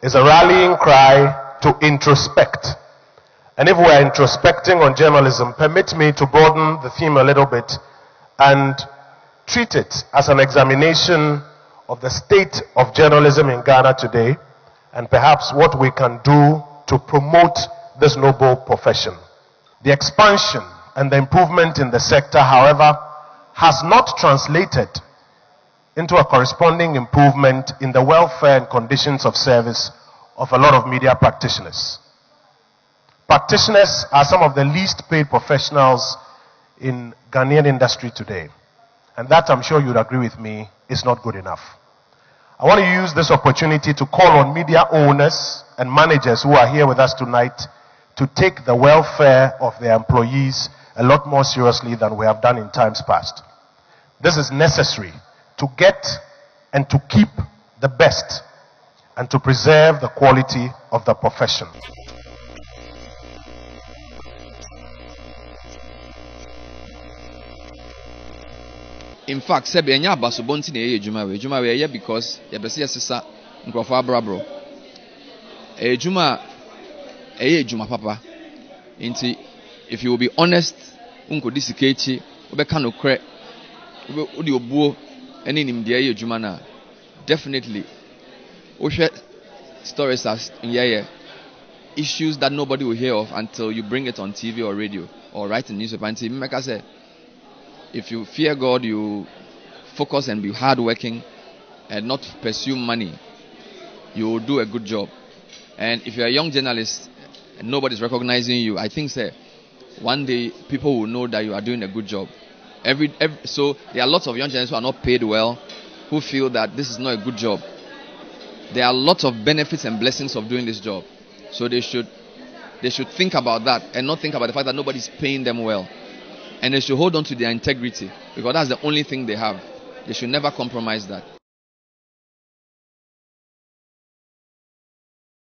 is a rallying cry to introspect. And if we are introspecting on journalism, permit me to broaden the theme a little bit and treat it as an examination of the state of journalism in Ghana today, and perhaps what we can do to promote this noble profession. The expansion and the improvement in the sector, however, has not translated into a corresponding improvement in the welfare and conditions of service of a lot of media practitioners. Practitioners are some of the least paid professionals in Ghanaian industry today. And that, I'm sure you'd agree with me, is not good enough. I want to use this opportunity to call on media owners and managers who are here with us tonight to take the welfare of their employees a lot more seriously than we have done in times past. This is necessary to get and to keep the best and to preserve the quality of the profession. In fact, sebe enya basobonti na ejuma we because ye bese yesesa nkrofo abrabro. Ejuma papa. Inti if you will be honest, unko disikechi, obeka no kre, odi obuo ene nimde ejuma na definitely ohwe stories as issues that nobody will hear of until you bring it on TV or radio or write in newspaper. And make us say, if you fear God, you focus and be hardworking and not pursue money, you will do a good job. And if you're a young journalist and nobody's recognizing you, I think one day people will know that you are doing a good job. So there are lots of young journalists who are not paid well, who feel that this is not a good job. There are lots of benefits and blessings of doing this job. So they should think about that and not think about the fact that nobody's paying them well. And they should hold on to their integrity, because that's the only thing they have. They should never compromise that.